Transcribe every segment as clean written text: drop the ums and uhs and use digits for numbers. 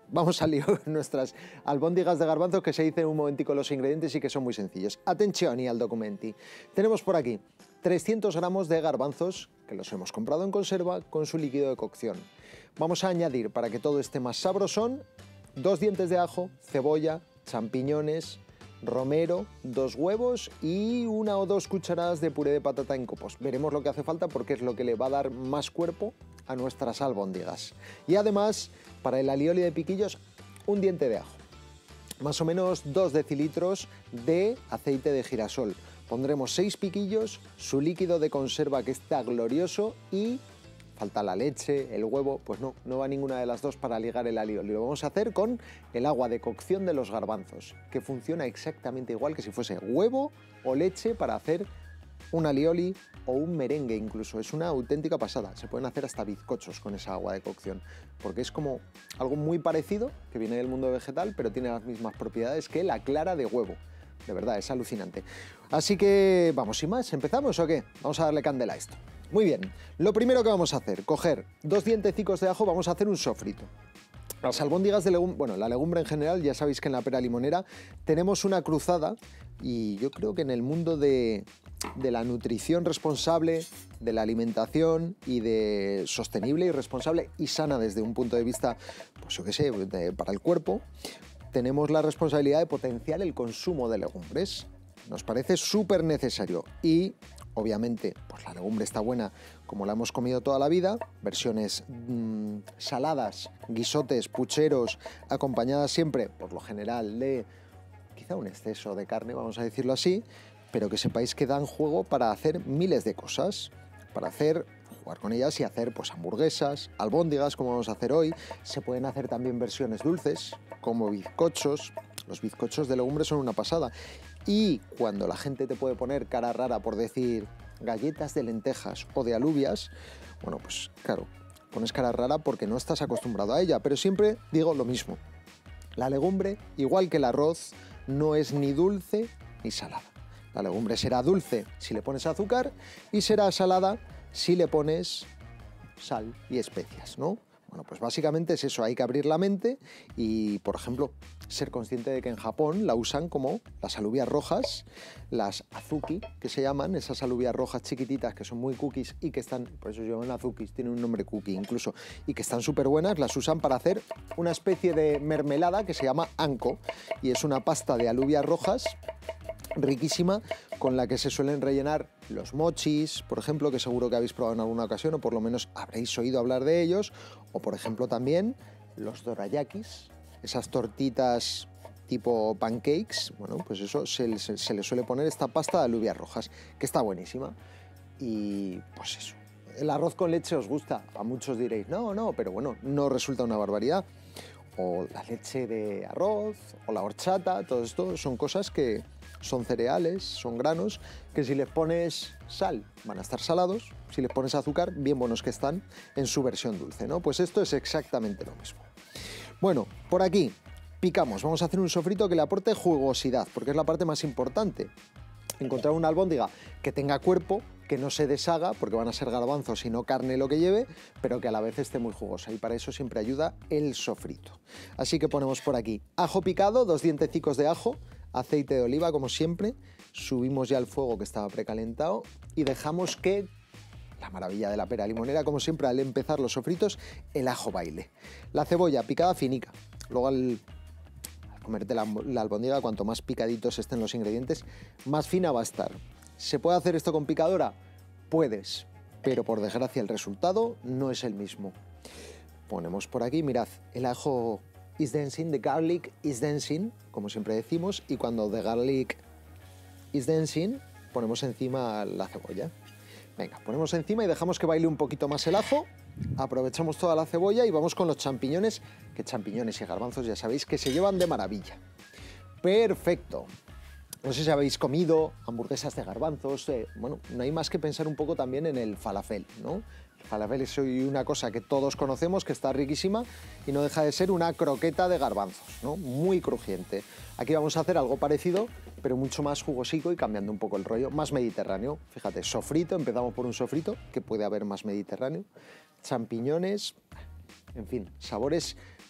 vamos a lío con nuestras albóndigas de garbanzos, que se dicen un momentico los ingredientes y que son muy sencillos. Atención y al documenti. Tenemos por aquí 300 gramos de garbanzos, que los hemos comprado en conserva, con su líquido de cocción. Vamos a añadir, para que todo esté más sabrosón, 2 dientes de ajo, cebolla, champiñones, romero, 2 huevos y 1 o 2 cucharadas de puré de patata en copos. Veremos lo que hace falta porque es lo que le va a dar más cuerpo a nuestras albóndigas. Y además, para el alioli de piquillos, 1 diente de ajo. Más o menos 2 decilitros de aceite de girasol. Pondremos 6 piquillos, su líquido de conserva que está glorioso y falta la leche, el huevo, pues no va ninguna de las dos para ligar el alioli. Lo vamos a hacer con el agua de cocción de los garbanzos, que funciona exactamente igual que si fuese huevo o leche para hacer un alioli o un merengue incluso. Es una auténtica pasada. Se pueden hacer hasta bizcochos con esa agua de cocción, porque es como algo muy parecido, que viene del mundo vegetal, pero tiene las mismas propiedades que la clara de huevo. De verdad, es alucinante. Así que, vamos, sin más, ¿empezamos o qué? Vamos a darle candela a esto. Muy bien, lo primero que vamos a hacer, coger 2 dientecicos de ajo, vamos a hacer un sofrito. Las albóndigas de legumbre, bueno, la legumbre en general, ya sabéis que en la pera limonera tenemos una cruzada y yo creo que en el mundo de la nutrición responsable, de la alimentación y de sostenible y responsable y sana desde un punto de vista, pues yo qué sé, para el cuerpo, tenemos la responsabilidad de potenciar el consumo de legumbres. Nos parece súper necesario y, obviamente, pues la legumbre está buena como la hemos comido toda la vida, versiones saladas, guisotes, pucheros, acompañadas siempre, por lo general, de quizá un exceso de carne, vamos a decirlo así, pero que sepáis que dan juego para hacer miles de cosas, para jugar con ellas y hacer pues hamburguesas, albóndigas como vamos a hacer hoy. Se pueden hacer también versiones dulces, como bizcochos. Los bizcochos de legumbre son una pasada. Y cuando la gente te puede poner cara rara por decir galletas de lentejas o de alubias, bueno, pues claro, pones cara rara porque no estás acostumbrado a ella, pero siempre digo lo mismo. La legumbre, igual que el arroz, no es ni dulce ni salada. La legumbre será dulce si le pones azúcar y será salada si le pones sal y especias, ¿no? Bueno, pues básicamente es eso, hay que abrir la mente y, por ejemplo, ser consciente de que en Japón la usan como las alubias rojas, las azuki, que se llaman, esas alubias rojas chiquititas que son muy cookies y que están, por eso se llaman azukis, tienen un nombre cookie incluso, y que están súper buenas, las usan para hacer una especie de mermelada que se llama anko y es una pasta de alubias rojas riquísima con la que se suelen rellenar los mochis, por ejemplo, que seguro que habéis probado en alguna ocasión o por lo menos habréis oído hablar de ellos, o por ejemplo también los dorayakis, esas tortitas tipo pancakes. Bueno, pues eso se le suele poner esta pasta de alubias rojas, que está buenísima. Y pues eso, el arroz con leche os gusta, a muchos diréis, no, pero bueno, no resulta una barbaridad. O la leche de arroz, o la horchata, todo esto son cosas que son cereales, son granos, que si les pones sal van a estar salados, si les pones azúcar, bien buenos que están en su versión dulce, ¿no? Pues esto es exactamente lo mismo. Bueno, por aquí picamos, vamos a hacer un sofrito que le aporte jugosidad, porque es la parte más importante. Encontrar una albóndiga que tenga cuerpo, que no se deshaga, porque van a ser garbanzos y no carne lo que lleve, pero que a la vez esté muy jugosa, y para eso siempre ayuda el sofrito. Así que ponemos por aquí ajo picado, 2 dientecicos de ajo, aceite de oliva como siempre, subimos ya el fuego que estaba precalentado y dejamos que, la maravilla de la pera limonera, como siempre al empezar los sofritos, el ajo baile. La cebolla picada finica, luego al comerte la albóndiga, cuanto más picaditos estén los ingredientes, más fina va a estar. ¿Se puede hacer esto con picadora? Puedes, pero por desgracia el resultado no es el mismo. Ponemos por aquí, mirad, el ajo is dancing, the garlic is dancing, como siempre decimos, y cuando the garlic is dancing, ponemos encima la cebolla. Venga, ponemos encima y dejamos que baile un poquito más el ajo, aprovechamos toda la cebolla y vamos con los champiñones, que champiñones y garbanzos ya sabéis que se llevan de maravilla. Perfecto. No sé si habéis comido hamburguesas de garbanzos, bueno, no hay más que pensar un poco también en el falafel, ¿no? El falafel es una cosa que todos conocemos, que está riquísima y no deja de ser una croqueta de garbanzos, ¿no? Muy crujiente. Aquí vamos a hacer algo parecido, pero mucho más jugosico y cambiando un poco el rollo, más mediterráneo. Fíjate, sofrito, empezamos por un sofrito, que puede haber más mediterráneo, champiñones, en fin, sabores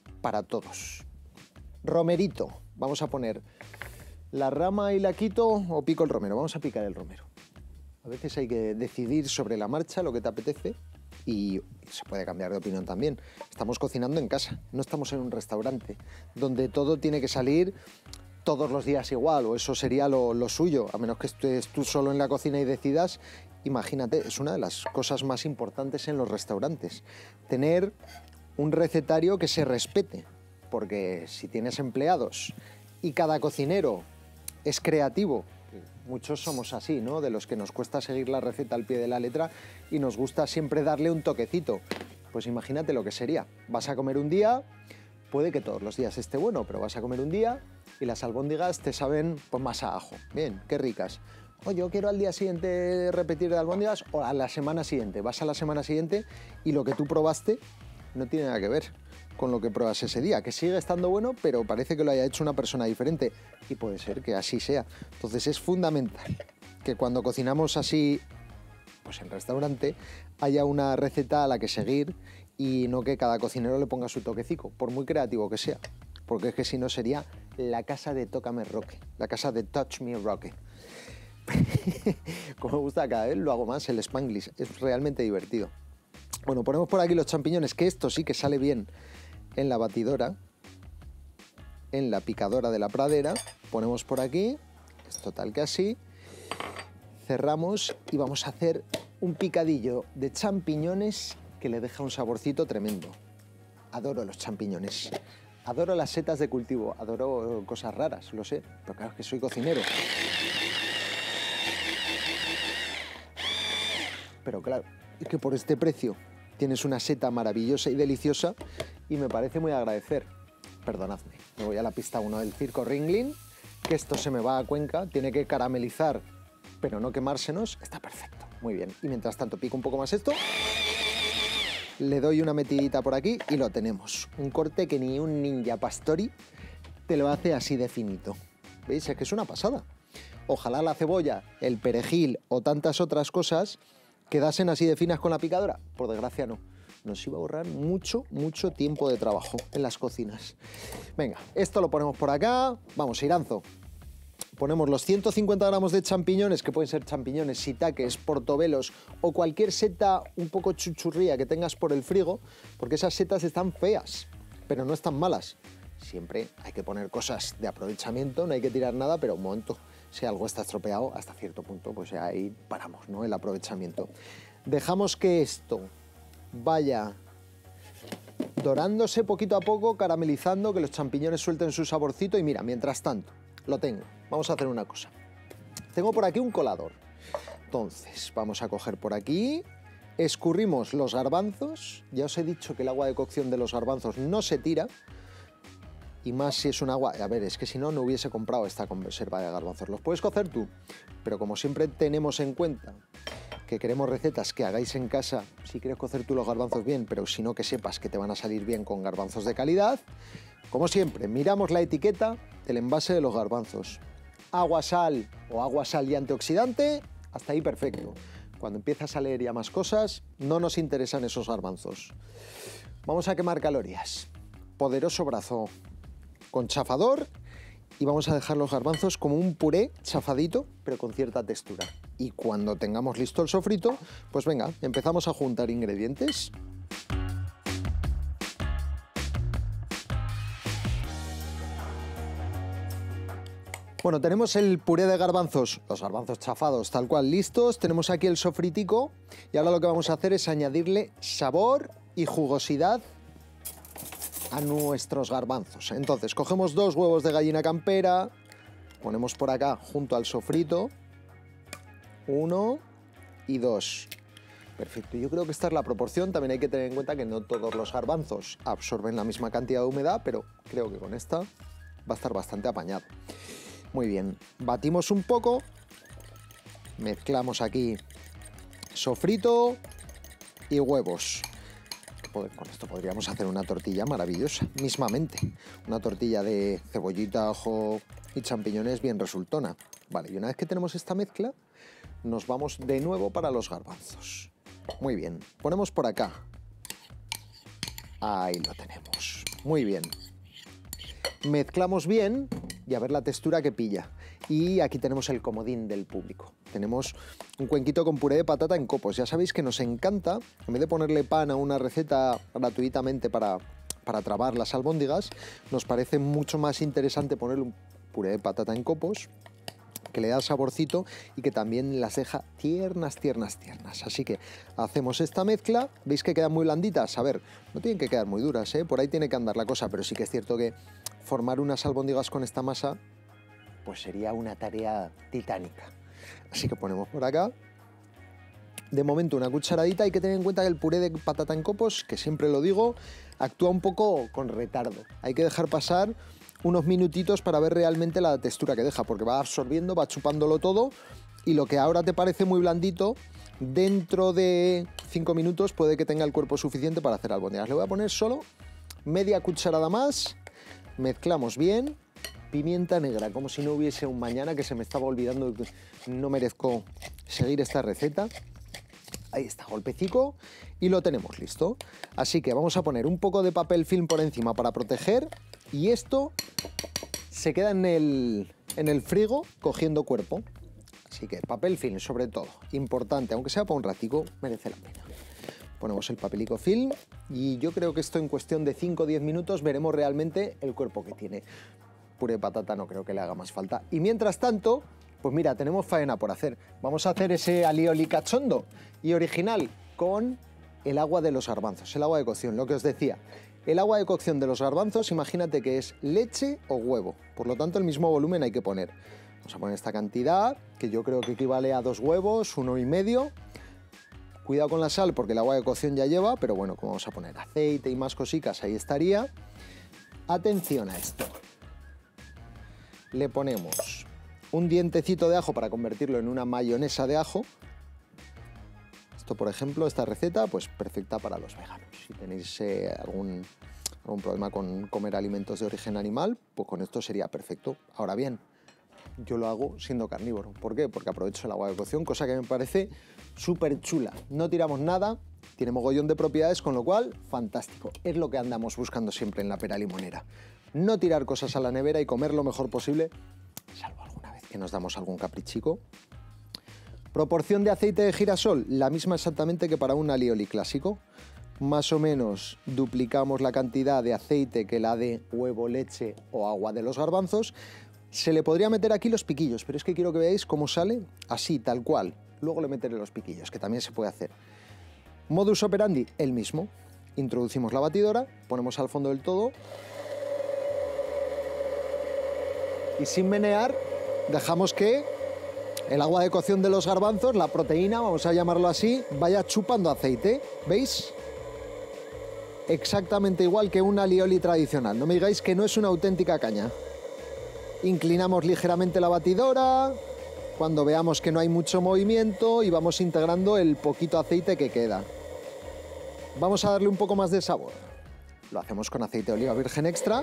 para todos. Romerito. Vamos a poner la rama y la quito o pico el romero. Vamos a picar el romero. A veces hay que decidir sobre la marcha lo que te apetece y se puede cambiar de opinión también. Estamos cocinando en casa, no estamos en un restaurante donde todo tiene que salir todos los días igual, o eso sería lo suyo, a menos que estés tú solo en la cocina y decidas. Imagínate, es una de las cosas más importantes en los restaurantes, tener un recetario que se respete, porque si tienes empleados y cada cocinero es creativo, muchos somos así, ¿no? De los que nos cuesta seguir la receta al pie de la letra y nos gusta siempre darle un toquecito. Pues imagínate lo que sería. Vas a comer un día, puede que todos los días esté bueno, pero vas a comer un día y las albóndigas te saben pues más a ajo. Bien, qué ricas. O yo quiero al día siguiente repetir de albóndigas o a la semana siguiente. Vas a la semana siguiente y lo que tú probaste no tiene nada que ver con lo que pruebas ese día, que sigue estando bueno, pero parece que lo haya hecho una persona diferente y puede ser que así sea. Entonces es fundamental que cuando cocinamos así, pues en restaurante, haya una receta a la que seguir y no que cada cocinero le ponga su toquecico, por muy creativo que sea, porque es que si no sería la casa de Tócame Roque, la casa de Touch Me Roque. Como me gusta cada vez, lo hago más, el Spanglish, es realmente divertido. Bueno, ponemos por aquí los champiñones, que esto sí que sale bien en la batidora, en la picadora de la pradera. Ponemos por aquí, es total que así, cerramos y vamos a hacer un picadillo de champiñones que le deja un saborcito tremendo. Adoro los champiñones, adoro las setas de cultivo, adoro cosas raras, lo sé, pero claro, es que soy cocinero. Pero claro, es que por este precio tienes una seta maravillosa y deliciosa y me parece muy agradecer. Perdonadme, me voy a la pista 1 del circo Ringling, que esto se me va a Cuenca, tiene que caramelizar, pero no quemársenos, está perfecto, muy bien. Y mientras tanto pico un poco más esto, le doy una metidita por aquí y lo tenemos. Un corte que ni un ninja pastori te lo hace así de finito. ¿Veis? Es que es una pasada. Ojalá la cebolla, el perejil o tantas otras cosas quedasen así de finas con la picadora. Por desgracia no. Nos iba a ahorrar mucho tiempo de trabajo en las cocinas. Venga, esto lo ponemos por acá. Vamos, Iranzo. Ponemos los 150 gramos de champiñones, que pueden ser champiñones, shiitakes, portobelos o cualquier seta un poco chuchurría que tengas por el frigo, porque esas setas están feas, pero no están malas. Siempre hay que poner cosas de aprovechamiento, no hay que tirar nada, pero un momento, si algo está estropeado hasta cierto punto, pues ahí paramos, ¿no? El aprovechamiento. Dejamos que esto vaya dorándose poquito a poco, caramelizando, que los champiñones suelten su saborcito y mira, mientras tanto, lo tengo. Vamos a hacer una cosa. Tengo por aquí un colador. Entonces, vamos a coger por aquí, escurrimos los garbanzos. Ya os he dicho que el agua de cocción de los garbanzos no se tira. Y más si es un agua... A ver, es que si no, no hubiese comprado esta conserva de garbanzos. Los puedes cocer tú, pero como siempre tenemos en cuenta que queremos recetas que hagáis en casa, si quieres cocer tú los garbanzos bien, pero si no, que sepas que te van a salir bien con garbanzos de calidad. Como siempre, miramos la etiqueta del envase de los garbanzos. Agua, sal o agua, sal y antioxidante, hasta ahí perfecto. Cuando empiezas a leer ya más cosas, no nos interesan esos garbanzos. Vamos a quemar calorías. Poderoso brazo con chafador y vamos a dejar los garbanzos como un puré chafadito, pero con cierta textura. Y cuando tengamos listo el sofrito, pues venga, empezamos a juntar ingredientes. Bueno, tenemos el puré de garbanzos, los garbanzos chafados tal cual listos, tenemos aquí el sofritico y ahora lo que vamos a hacer es añadirle sabor y jugosidad a nuestros garbanzos. Entonces, cogemos 2 huevos de gallina campera, ponemos por acá junto al sofrito, 1 y 2. Perfecto, yo creo que esta es la proporción, también hay que tener en cuenta que no todos los garbanzos absorben la misma cantidad de humedad, pero creo que con esta va a estar bastante apañado. Muy bien, batimos un poco, mezclamos aquí sofrito y huevos. Con esto podríamos hacer una tortilla maravillosa, mismamente. Una tortilla de cebollita, ajo y champiñones bien resultona. Vale, y una vez que tenemos esta mezcla, nos vamos de nuevo para los garbanzos. Muy bien, ponemos por acá. Ahí lo tenemos. Muy bien. Mezclamos bien y a ver la textura que pilla. Y aquí tenemos el comodín del público. Tenemos un cuenquito con puré de patata en copos. Ya sabéis que nos encanta, en vez de ponerle pan a una receta gratuitamente para trabar las albóndigas, nos parece mucho más interesante ponerle un puré de patata en copos, que le da saborcito y que también las deja tiernas, tiernas, tiernas. Así que hacemos esta mezcla. ¿Veis que quedan muy blanditas? A ver, no tienen que quedar muy duras, ¿eh? Por ahí tiene que andar la cosa, pero sí que es cierto que formar unas albóndigas con esta masa pues sería una tarea titánica. Así que ponemos por acá. De momento una cucharadita. Hay que tener en cuenta que el puré de patata en copos, que siempre lo digo, actúa un poco con retardo. Hay que dejar pasar unos minutitos para ver realmente la textura que deja, porque va absorbiendo, va chupándolo todo, y lo que ahora te parece muy blandito, dentro de 5 minutos puede que tenga el cuerpo suficiente para hacer albóndigas. Le voy a poner solo media cucharada más, mezclamos bien. Pimienta negra, como si no hubiese un mañana, que se me estaba olvidando, no merezco seguir esta receta. Ahí está, golpecico, y lo tenemos listo. Así que vamos a poner un poco de papel film por encima para proteger, y esto se queda en el frigo cogiendo cuerpo. Así que papel film sobre todo, importante, aunque sea para un ratico, merece la pena. Ponemos el papelico film y yo creo que esto en cuestión de 5 o 10 minutos veremos realmente el cuerpo que tiene. Puré de patata no creo que le haga más falta. Y mientras tanto, pues mira, tenemos faena por hacer. Vamos a hacer ese alioli cachondo y original con el agua de los garbanzos, el agua de cocción, lo que os decía. El agua de cocción de los garbanzos, imagínate que es leche o huevo, por lo tanto el mismo volumen hay que poner. Vamos a poner esta cantidad, que yo creo que equivale a 2 huevos, 1,5. Cuidado con la sal porque el agua de cocción ya lleva, pero bueno, como vamos a poner aceite y más cositas, ahí estaría. Atención a esto. Le ponemos un dientecito de ajo para convertirlo en una mayonesa de ajo. Esto, por ejemplo, esta receta, pues perfecta para los veganos. Si tenéis algún problema con comer alimentos de origen animal, pues con esto sería perfecto. Ahora bien, yo lo hago siendo carnívoro. ¿Por qué? Porque aprovecho el agua de cocción, cosa que me parece súper chula. No tiramos nada, tiene mogollón de propiedades, con lo cual, fantástico. Es lo que andamos buscando siempre en la pera limonera. No tirar cosas a la nevera y comer lo mejor posible, salvo alguna vez que nos damos algún caprichico. Proporción de aceite de girasol, la misma exactamente que para un alioli clásico. Más o menos duplicamos la cantidad de aceite que la de huevo, leche o agua de los garbanzos. Se le podría meter aquí los piquillos, pero es que quiero que veáis cómo sale así, tal cual. Luego le meteré los piquillos, que también se puede hacer. Modus operandi, el mismo. Introducimos la batidora, ponemos al fondo del todo y sin menear dejamos que el agua de cocción de los garbanzos, la proteína, vamos a llamarlo así, vaya chupando aceite. ¿Veis? Exactamente igual que un alioli tradicional. No me digáis que no es una auténtica caña. Inclinamos ligeramente la batidora cuando veamos que no hay mucho movimiento y vamos integrando el poquito aceite que queda. Vamos a darle un poco más de sabor. Lo hacemos con aceite de oliva virgen extra.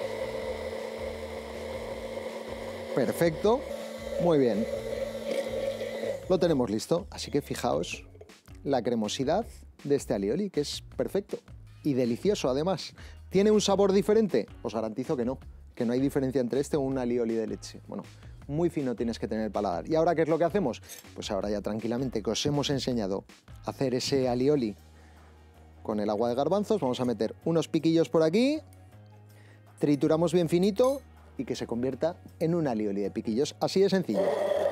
Perfecto, muy bien. Lo tenemos listo, así que fijaos la cremosidad de este alioli, que es perfecto y delicioso además. ¿Tiene un sabor diferente? Os garantizo que no hay diferencia entre este o un alioli de leche. Bueno, muy fino tienes que tener el paladar. ¿Y ahora qué es lo que hacemos? Pues ahora ya tranquilamente que os hemos enseñado a hacer ese alioli con el agua de garbanzos, vamos a meter unos piquillos por aquí, trituramos bien finito y que se convierta en un alioli de piquillos. Así de sencillo.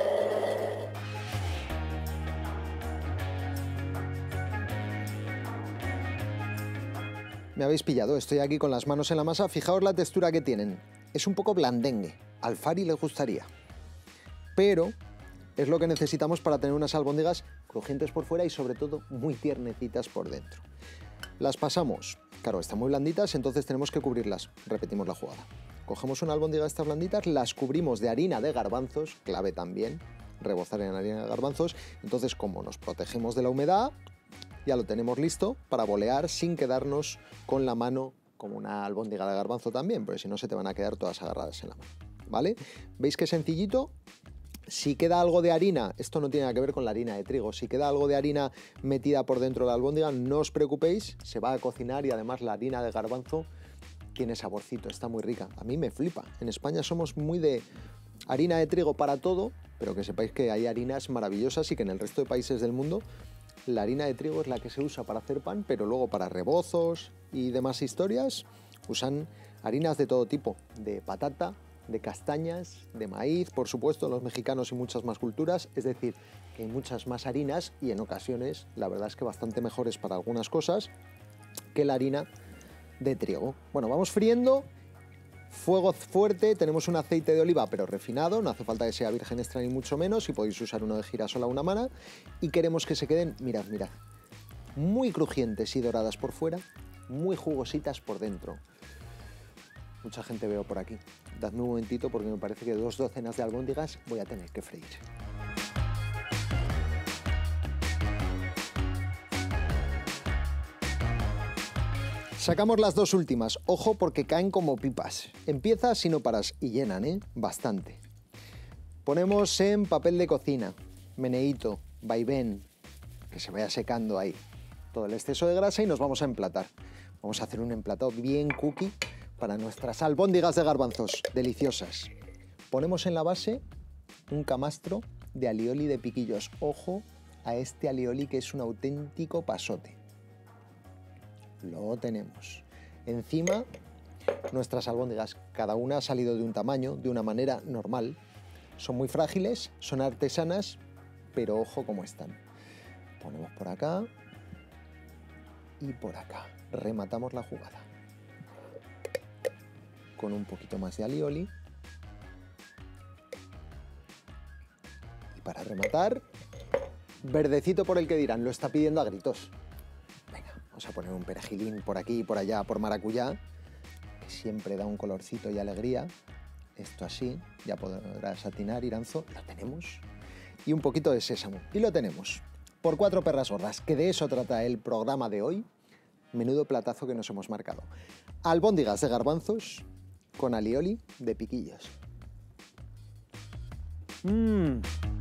Me habéis pillado, estoy aquí con las manos en la masa. Fijaos la textura que tienen. Es un poco blandengue. Al Fari le gustaría. Pero es lo que necesitamos para tener unas albóndigas crujientes por fuera y sobre todo muy tiernecitas por dentro. Las pasamos. Claro, están muy blanditas, entonces tenemos que cubrirlas. Repetimos la jugada. Cogemos una albóndiga de estas blanditas, las cubrimos de harina de garbanzos, clave también, rebozar en harina de garbanzos. Entonces, como nos protegemos de la humedad, ya lo tenemos listo para bolear sin quedarnos con la mano como una albóndiga de garbanzo también, porque si no se te van a quedar todas agarradas en la mano, ¿vale? ¿Veis qué sencillito? Si queda algo de harina, esto no tiene nada que ver con la harina de trigo, si queda algo de harina metida por dentro de la albóndiga, no os preocupéis, se va a cocinar y además la harina de garbanzo tiene saborcito, está muy rica. A mí me flipa. En España somos muy de harina de trigo para todo, pero que sepáis que hay harinas maravillosas y que en el resto de países del mundo la harina de trigo es la que se usa para hacer pan, pero luego para rebozos y demás historias usan harinas de todo tipo, de patata, de castañas, de maíz, por supuesto, los mexicanos y muchas más culturas, es decir, que hay muchas más harinas y en ocasiones la verdad es que bastante mejores para algunas cosas que la harina de trigo. Bueno, vamos friendo, fuego fuerte, tenemos un aceite de oliva pero refinado, no hace falta que sea virgen extra ni mucho menos, y podéis usar uno de girasol a una mano, y queremos que se queden, mirad, muy crujientes y doradas por fuera, muy jugositas por dentro. Mucha gente veo por aquí. Dadme un momentito porque me parece que 2 docenas de albóndigas voy a tener que freír. Sacamos las 2 últimas. Ojo porque caen como pipas. Empiezas y no paras y llenan, ¿eh? Bastante. Ponemos en papel de cocina, meneíto, vaivén, que se vaya secando ahí todo el exceso de grasa y nos vamos a emplatar. Vamos a hacer un emplatado bien cookie para nuestras albóndigas de garbanzos, deliciosas. Ponemos en la base un camastro de alioli de piquillos. Ojo a este alioli que es un auténtico pasote. Lo tenemos. Encima, nuestras albóndigas, cada una ha salido de un tamaño, de una manera normal. Son muy frágiles, son artesanas, pero ojo cómo están. Ponemos por acá y por acá. Rematamos la jugada con un poquito más de alioli. Y para rematar, verdecito por el que dirán, lo está pidiendo a gritos. Venga, vamos a poner un perejilín por aquí y por allá, por maracuyá, que siempre da un colorcito y alegría. Esto así, ya podrás atinar, Iranzo, lo tenemos. Y un poquito de sésamo, y lo tenemos. Por 4 perras gordas, que de eso trata el programa de hoy. Menudo platazo que nos hemos marcado. Albóndigas de garbanzos con alioli de piquillos.